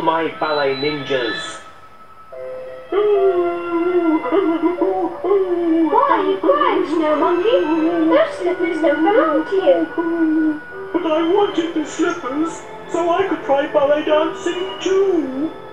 my ballet ninjas. Why are you crying, Snow Monkey? Those slippers don't belong to you. But I wanted the slippers so I could try ballet dancing too.